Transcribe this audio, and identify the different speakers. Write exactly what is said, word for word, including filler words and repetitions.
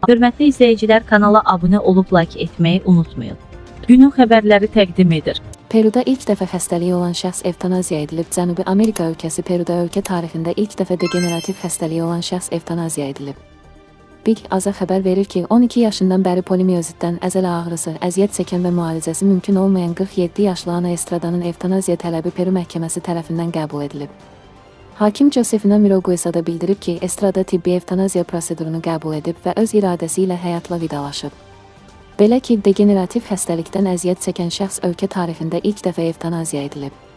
Speaker 1: Hörmətli izləyicilər, kanala abunə olub like etməyi unutmayın. Günün xəbərləri təqdim edir.
Speaker 2: Peruda ilk dəfə xəstəliyi olan şəxs evtanaziya edilib. Cənubi Amerika ölkəsi Peruda ölkə tarixində ilk dəfə degenerativ xəstəliyi olan şəxs evtanaziya edilib. Big Aza xəbər verir ki, on iki yaşından bəri polimiyozitdən əzələ ağrısı, əziyyət çəkən və müalicəsi mümkün olmayan qırx yeddi yaşlı Ana Estradanın evtanaziya tələbi Peru məhkəməsi tərəfindən qəbul edilib. Hakim Josefina Miroguesa da bildirib ki, Estrada tibbi evtanaziya prosedurunu qəbul edib və öz iradəsi ilə həyatla vidalaşıb. Belə ki, degenerativ xəstəlikdən əziyyət çəkən şəxs ölkə tarixində ilk dəfə evtanaziya edilib.